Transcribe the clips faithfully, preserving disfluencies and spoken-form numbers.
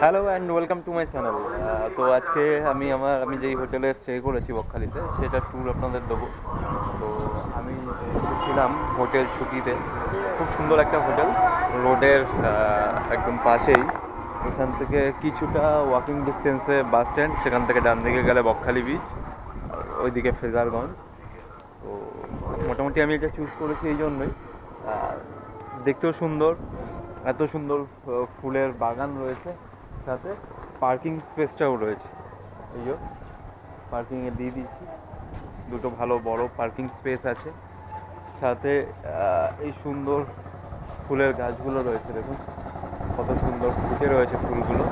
Hello and welcome to my channel. তো আজকে আমি আমার আমি যেই হোটেলে স্টে করেছি বকখালিতে সেটা ট্যুর আপনাদের দেবো। তো আমি এসেছিলাম হোটেল ছুটিতে। খুব সুন্দর একটা হোটেল, রোডের একদম পাশেই। এখান থেকে কিছুটা ওয়াকিং ডিস্টেন্সে বাস স্ট্যান্ড, সেখান থেকে ডান দিকে গেলে বকখালি বিচ, আর ওইদিকে ফ্রেজারগঞ্জ। তো মোটামুটি আমি এটা চুজ করেছি এই জন্যই, আর দেখতেও সুন্দর, এত সুন্দর ফুলের বাগান রয়েছে, সাথে পার্কিং স্পেসটাও রয়েছে। এই যে পার্কিংয়ে দিয়ে দিচ্ছি, দুটো ভালো বড় পার্কিং স্পেস আছে, সাথে এই সুন্দর ফুলের গাছগুলো রয়েছে। দেখুন কত সুন্দর ফুটে রয়েছে ফুলগুলো।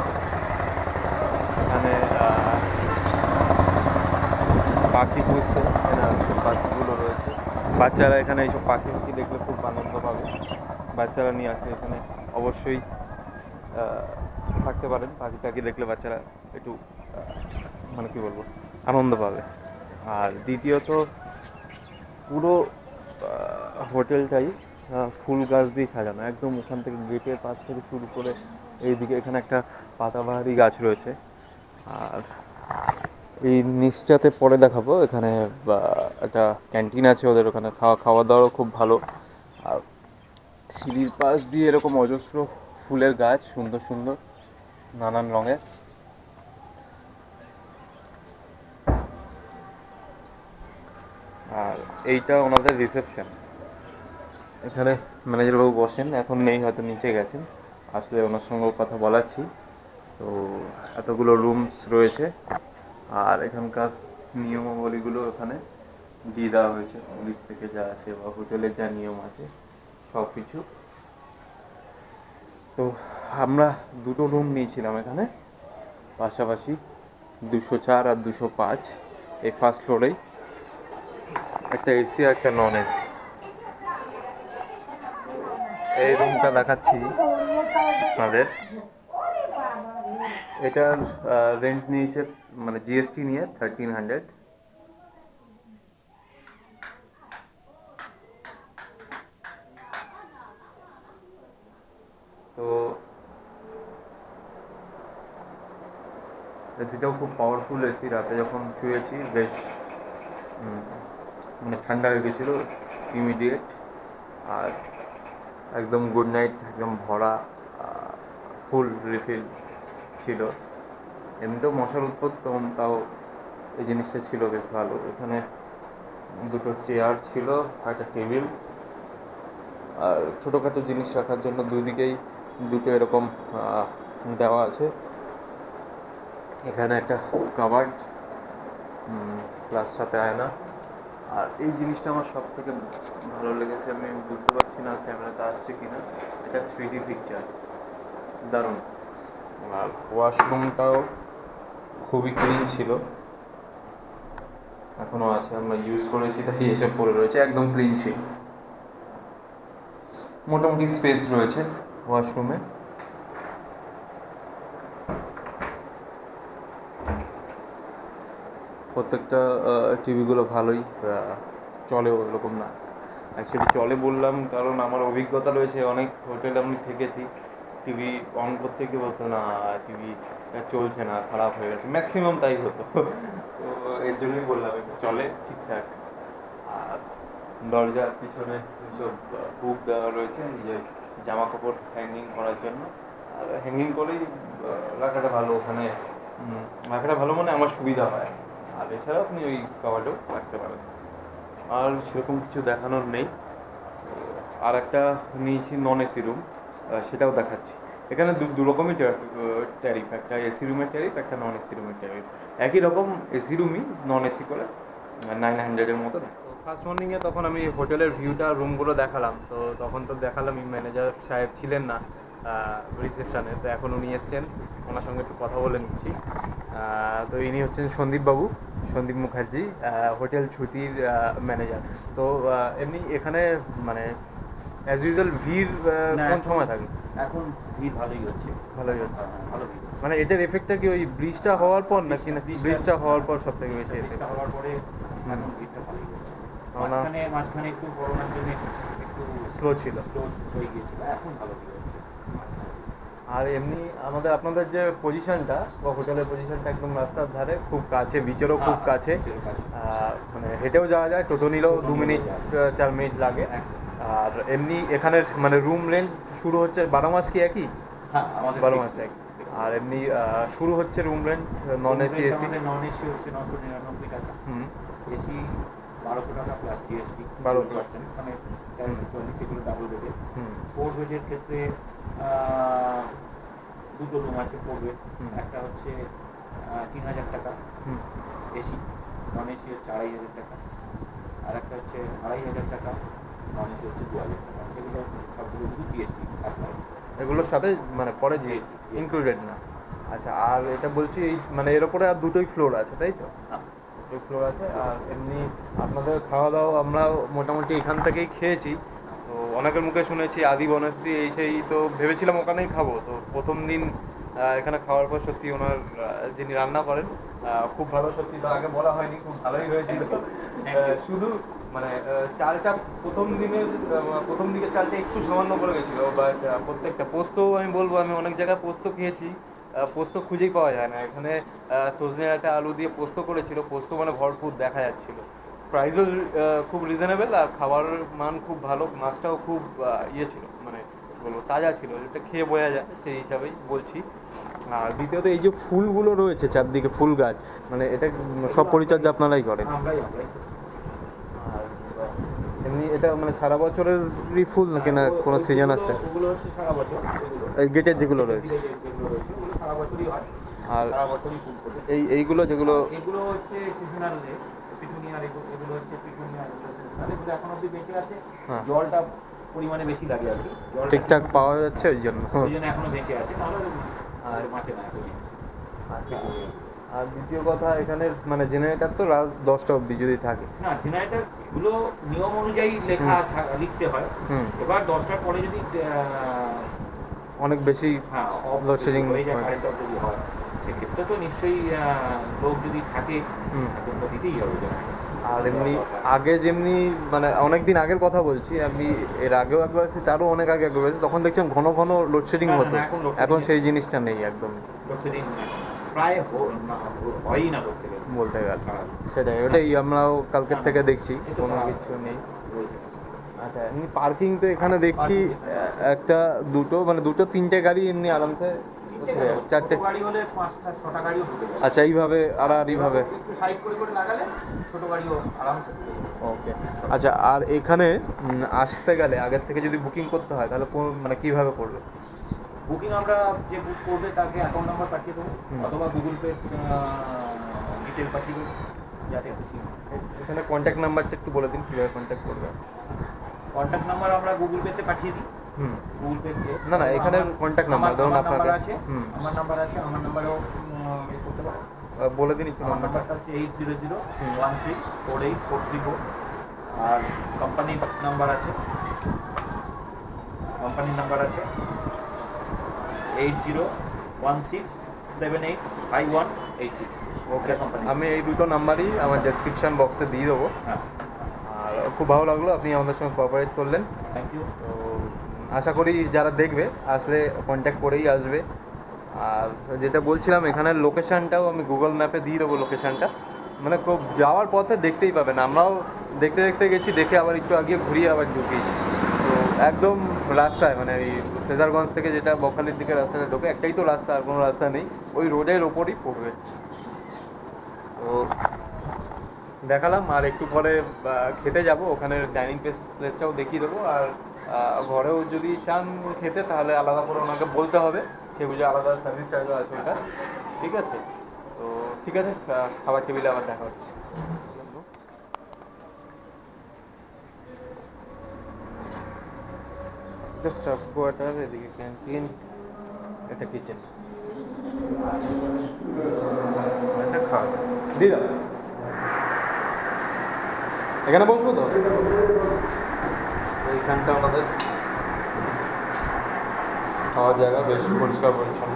এখানে পাখি পুষতে পাখিগুলো রয়েছে, বাচ্চারা এখানে এইসব পাখি পাখি দেখলে খুব আনন্দ পাবে। বাচ্চারা নিয়ে আসলে এখানে অবশ্যই থাকতে পারেন, পাখি টাখি দেখলে বাচ্চারা একটু মানে কী বলবো, আনন্দ পাবে। আর দ্বিতীয়ত পুরো হোটেলটাই ফুল গাছ দিয়ে সাজানো, একদম ওখান থেকে গেটের পাশ থেকে শুরু করে এইদিকে এখানে একটা পাতাবাহারি গাছ রয়েছে। আর এই নিচটাতে পরে দেখাবো, এখানে একটা ক্যান্টিন আছে ওদের, ওখানে খাওয়া খাওয়া দাওয়াও খুব ভালো। আর সিঁড়ির পাশ দিয়ে এরকম অজস্র ফুলের গাছ, সুন্দর সুন্দর নানান রঙের। আর এইটা ওনাদের রিসেপশন, এখানে ম্যানেজারবাবু বসেন, এখন নেই, হয়তো নিচে গেছেন, আসলে ওনার সঙ্গেও কথা বলাচ্ছি। তো এতগুলো রুমস রয়েছে, আর এখানকার নিয়মাবলীগুলো ওখানে দিয়ে দেওয়া হয়েছে, পুলিশ থেকে যা আছে বা হোটেলের যা নিয়ম আছে সব কিছু। তো আমরা দুটো রুম নিয়েছিলাম এখানে পাশাপাশি, দুশো চার আর দুশো পাঁচ, এই ফার্স্ট ফ্লোরেই, একটা এসি আর একটা নন এসি। এই রুমটা দেখাচ্ছি আপনাদের, এটার রেন্ট নিয়েছে মানে জিএসটি নিয়ে থার্টিন হান্ড্রেড। তো এসিটাও খুব পাওয়ারফুল এসি, রাতে যখন শুয়েছি বেশ মানে ঠান্ডা হয়ে গেছিলো ইমিডিয়েট। আর একদম গুড নাইট, একদম ভরা, ফুল রিফিল ছিল। এমনিতেও মশার উৎপাত কম, তাও এই জিনিসটা ছিল বেশ ভালো। এখানে দুটো চেয়ার ছিল, একটা টেবিল, আর ছোটোখাটো জিনিস রাখার জন্য দুদিকেই দুটো এরকম দেওয়া আছে। এখানে একটা কাবার্ড প্লাস সাথে আয়না। আর এই জিনিসটা আমার সব থেকে ভালো লেগেছে, আমি বুঝতে পারছি না ক্যামেরাতে আসছে কি না, এটা থ্রি ডি পিকচার, দারুণ। আর ওয়াশরুমটাও খুবই ক্লিন ছিল, এখনও আছে, আমরা ইউজ করেছি তাই এসব পড়ে রয়েছে, একদম ক্লিন ছিল। মোটামুটি স্পেস রয়েছে ওয়াশরুমে। প্রত্যেকটা টিভিগুলো ভালোই চলে, ওরকম না। অ্যাকচুয়ালি চলে বললাম কারণ আমার অভিজ্ঞতা রয়েছে, অনেক হোটেলে আমি থেকেছি, টিভি অন করতে গিয়ে বলতো না টিভি চলছে না, খারাপ হয়ে গেছে, ম্যাক্সিমাম তাই হতো। তো এর জন্যই বললাম একটু চলে ঠিকঠাক। আর দরজার পিছনে সব হুক দেওয়া রয়েছে নিজের জামা কাপড় হ্যাঙ্গিং করার জন্য, আর হ্যাঙ্গিং করেই রাখাটা ভালো, ওখানে রাখাটা ভালো মানে আমার সুবিধা হয়। আর এছাড়া আপনি ওই কাভারটাও রাখতে পারেন। আর সেরকম কিছু দেখানোর নেই। আর একটা নিয়েছি নন এসি রুম, সেটাও দেখাচ্ছি। এখানে দু রকমই ট্যারিফ, একটা এসি রুমের ট্যারিফ, একটা নন এসি রুমের ট্যারিফ। একই রকম এসি রুমই নন এসি করে নাইন হান্ড্রেডের মতো। তো ফার্স্ট মর্নিংয়ে তখন আমি হোটেলের ভিউটা রুমগুলো দেখালাম, তো তখন তো দেখালাম ম্যানেজার সাহেব ছিলেন না রিসেপশানে, তো এখন উনি এসছেন, ওনার সঙ্গে একটু কথা বলে নিচ্ছি। তো ইনি হচ্ছেন সন্দীপবাবু, সন্দীপ মুখার্জি, হোটেল ছুটির ম্যানেজার। তো এমনি এখানে মানে অ্যাজ ইউজুয়াল ভিড় কোন সময় থাকে? এখন ভিড় ভালোই হচ্ছে, ভালোই হচ্ছে, ভালো ভিড় হচ্ছে। মানে এটার এফেক্টটা কি ওই ব্রিজটা হওয়ার পর নাকি না ব্রিজটা হওয়ার পর সব থেকে বেশি ব্রিজটা হওয়ার পরে এখন ভিড়টা ভালোই হচ্ছে। না, মাঝখানে মাঝখানে একটু করোনার জন্য একটু স্লো ছিল, স্লো হয়ে গিয়েছিল, এখন ভালো ভিড় হচ্ছে। আর এমনি আমাদের আপনাদের যে পজিশনটা বা হোটেলের পজিশনটা একদম রাস্তার ধারে, খুব কাছে, বিচেরও খুব হ্যাঁ, কাছে। beach এর কাছে। আহ, মানে হেঁটেও যাওয়া যায়, টোটো নিলেও দু মিনিট আহ, চার মিনিট লাগে। আর এমনি এখানের মানে রুম রেন্ট শুরু হচ্ছে বারো মাস কি একই? হ্যাঁ, আমাদের বারো fixed, মাস এক। fixed। আর এমনি আহ, শুরু হচ্ছে room rent non Room AC rent AC? আমাদের নন এসি হচ্ছে নশো নিরানব্বই টাকা, হুম। এসি বারোশো টাকা প্লাস জিএসটি বারো পার্সেন্ট, মানে তেরোশো চল্লিশ, এগুলো ডাবল বেডে। হুম। ফোর বেডের ক্ষেত্রে আহ, দুটো রুম আছে ফোর বেড, হুম। একটা হচ্ছে আহ, তিন হাজার টাকা হুম। এসি, নন এসি হচ্ছে আড়াই হাজার টাকা, আর একটা হচ্ছে আড়াই হাজার টাকা, নন এসি হচ্ছে দু হাজার টাকা। এগুলো সবগুলো কিন্তু জিএসটি অ্যাপ্লাই। এগুলোর সাথে মানে পরে জি এস টি ইনক্লুডেড না? আচ্ছা, আর এটা বলছি এই মানে এর ওপরে আর দুটোই ফ্লোর আছে তাই তো? হ্যাঁ, দুটোই ফ্লোর আছে। আর এমনি আপনাদের খাওয়া দাওয়া আমরা মোটামুটি এখান থেকেই খেয়েছি, তো অনেকের মুখে শুনেছি আদি বনশ্রী এই সেই, তো ভেবেছিলাম ওখানেই খাবো। তো প্রথম দিন আহ, এখানে খাওয়ার পর সত্যি ওনার আহ, যিনি রান্না করেন আহ, খুব ভালো, সত্যি তো আগে বলা হয়নি, খুব ভালোই হয়েছিল। আহ, শুধু মানে আহ, চালটা প্রথম দিনের আহ, প্রথম দিকে চালটা একটু সামান্য করে গেছিলো, বাট প্রত্যেকটা পোস্ত আমি বলবো, আমি অনেক জায়গায় পোস্ত খেয়েছি, আহ, পোস্ত খুঁজেই পাওয়া যায় না। এখানে আহ, সজনে ডাঁটা আলু দিয়ে পোস্ত করেছিল, পোস্ত মানে ভরপুর দেখা যাচ্ছিল। প্রাইসও খুব রিজনেবল, আর খাবারের মান খুব ভালো, মাছটাও খুব আহ, ইয়ে ছিল, মানে কি বলবো, তাজা ছিল, এটা খেয়ে বোঝা যায়, সেই হিসাবেই বলছি। আর দ্বিতীয়ত এই যে ফুলগুলো রয়েছে চারদিকে, ফুল গাছ, মানে এটা সব পরিচর্যা আপনারাই করেন? আমরাই আমরাই আর আহ, এমনি এটা মানে সারা বছরেরই ফুল নাকি না কোনো সিজন আসছে? ওগুলো হচ্ছে সারা বছর, এই গেটের যেগুলো রয়েছে? যেগুলো রয়েছে ওগুলো সারা বছরই হয়, আর সারা বছরই ফুল ফোটে। এই এইগুলো যেগুলো এগুলো হচ্ছে সিজনাল, পিটুনিয়ার, এগুলো হচ্ছে পিটুনিয়ার, এগুলো সিজনাল, এগুলো এখন অবধি বেঁচে আছে। হ্যাঁ। জলটা পরিমাণে বেশি লাগে আর কি, জলটা ঠিকঠাক পাওয়া যাচ্ছে ওই জন্য? ওই জন্য এখনো বেঁচে আছে, তাহলে আর মাছে না এখন। আচ্ছা। আর দ্বিতীয় কথা, এখানে মানে জেনারেটার তো রাত দশটা অবধি যদি থাকে? না, জেনারেটার এগুলো নিয়ম অনুযায়ী লেখা থা- লিখতে হয়। হুম। এবার দশটার পরে যদি আহ, অনেক বেশি হ্যাঁ অফ লোডশেডিং হয়ে যায়, কারেন্ট অফ যদি হয়, সেক্ষেত্রে তো নিশ্চয়ই আহ, লোক যদি থাকে হুম। এখন তো দিতেই হবে generator। আর এমনি আগে যেমনি মানে অনেক দিন আগের কথা বলছি আমি, এর আগেও একবার এসেছি, তারও অনেক আগে একবার এসেছি, তখন দেখছিলাম ঘন ঘন লোডশেডিং না, না, হতো। না, এখন load এখন shedding সেই জিনিসটা নেই একদম লোডশেডিং প্রায় হো- না- হয়ই না বলতে গেলে। বলতে গেলে। হ্যাঁ। সেটাই, ওটাই আমরাও কালকের থেকে দেখছি, এই তো কোনো খারাপ। কিছু নেই। রয়েছে। আচ্ছা, এমনি পার্কিং তো এখানে দেখছি Parking। আহ, একটা দুটো মানে দুটো তিনটে গাড়ি এমনি আরামসে, তিনটে কেন? চারটে? ছোট গাড়ি হলে পাঁচটা ছটা গাড়িও ঢুকে যাবে। আচ্ছা, এইভাবে আর আর এইভাবে? একটু সাইড করে করে লাগালে ছোট গাড়িও আরামসে ঢুকে যাবে। ওকে। আচ্ছা, আর এখানে উম, আসতে গেলে আগের থেকে যদি বুকিং করতে হয় তাহলে কোন মানে কিভাবে করবে? বুকিং আমরা যে বুক করবে তাকে অ্যাকাউন্ট নাম্বার পাঠিয়ে দেবো, হুম। অথবা গুগল পে ডিটেল পাঠিয়ে দেবো, যাতে খুশি। এখানে কন্ট্যাক্ট নাম্বারটা একটু বলে দিন কীভাবে কন্ট্যাক্ট করবে? কন্ট্যাক্ট নাম্বার আমরা গুগল পেতে পাঠিয়ে দিই, হুম। গুগল পে না, না, এখানে contact number, ধরুন নাম্বার আপনাকে- আছে, হুম। আমার নাম্বার আছে, আমার নাম্বারেও ইয়ে করতে পারো। আহ, বলে দিন একটু আমার নাম্বারটা। নাম্বারটা হচ্ছে এইট জিরো জিরো হুম। One six four eight four three four, আর কোম্পানির নাম্বার আছে, কোম্পানির নাম্বার আছে eight zero one six seven eight five one eight six. Okay, আমি এই দুটো নাম্বারই আমার ডেসক্রিপশন বক্সে দিয়ে দেবো। হ্যাঁ, আর খুব ভালো লাগলো আপনি আমাদের সঙ্গে কোঅপারেট করলেন। Thank you. তো আশা করি যারা দেখবে আসলে কন্ট্যাক্ট করেই আসবে। আর যেটা বলছিলাম, এখানের লোকেশানটাও আমি গুগল ম্যাপে দিয়ে দেবো লোকেশানটা, মানে খুব যাওয়ার পথে দেখতেই পাবেন। আমরাও দেখতে দেখতে গেছি, দেখে আবার একটু আগে ঘুরিয়ে আবার ঢুকিয়েছি। তো একদম রাস্তায় মানে এই ফ্রেজারগঞ্জ থেকে যেটা বকখালির দিকে রাস্তাটা ঢোকে, একটাই তো রাস্তা, আর কোনো রাস্তা নেই, ওই রোডের ওপরই পড়বে। তো দেখালাম, আর একটু পরে আহ, খেতে যাব, ওখানে ডাইনিং প্লেস প্লেসটাও দেখিয়ে দেবো। আর আহ, ঘরেও যদি চান খেতে তাহলে আলাদা করে ওনাকে বলতে হবে, সে বুঝে আলাদা সার্ভিস চার্জও আছে ওটা। ঠিক আছে, তো ঠিক আছে, আহ, খাবার টেবিলে আবার দেখা হচ্ছে। জাস্ট কোয়ার্টার, এদিকে ক্যান্টিন, এটা কিচেন, এটা খাওয়া যায়। দিয়ে দাও, এখানে বসবো তো। এইখানটা আমাদের খাওয়ার জায়গা, বেশ পরিষ্কার পরিচ্ছন্ন।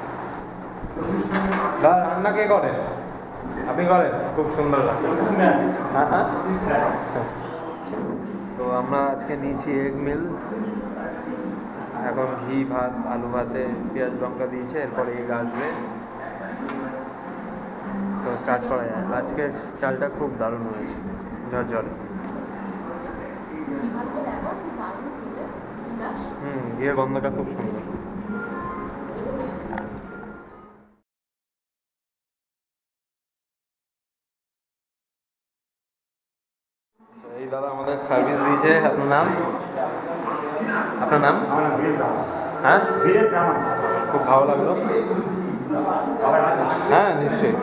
দাদা, রান্না কে করেন? আপনি করেন? খুব সুন্দর লাগে। হ্যাঁ, হ্যাঁ। তো আমরা আজকে নিয়েছি এগ মিল, এখন ঘি ভাত আলু ভাতে পেঁয়াজ লঙ্কা দিয়েছে, এরপরে এগ আসবে, তো স্টার্ট করা যায়। আজকের চালটা খুব দারুণ হয়েছে, ঝরঝরে। হুম, ঘিয়ের গন্ধটা খুব সুন্দর। এই দাদা আমাদের সার্ভিস দিয়েছে। আপনার নাম? আপনার নাম? হ্যাঁ, খুব ভালো লাগলো। হ্যাঁ নিশ্চয়ই।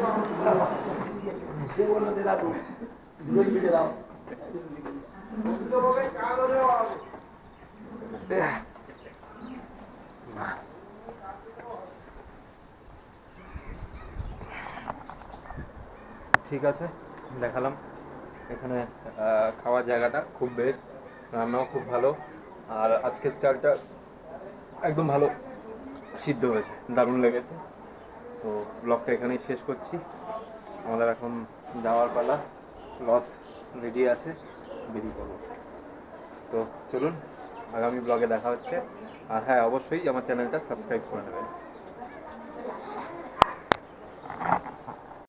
ঠিক আছে, দেখালাম এখানে খাওয়ার জায়গাটা খুব বেশ, রান্নাও খুব ভালো, আর আজকের চালটা একদম ভালো সিদ্ধ হয়েছে, দারুণ লেগেছে। তো ব্লগটা এখানেই শেষ করছি, আমাদের এখন যাওয়ার পালা, লজ রেডি আছে, বেরিয়ে পড়বো। তো চলুন, আগামী ব্লগে দেখা হচ্ছে। আর হ্যাঁ, অবশ্যই আমার চ্যানেলটা সাবস্ক্রাইব করে নেবেন।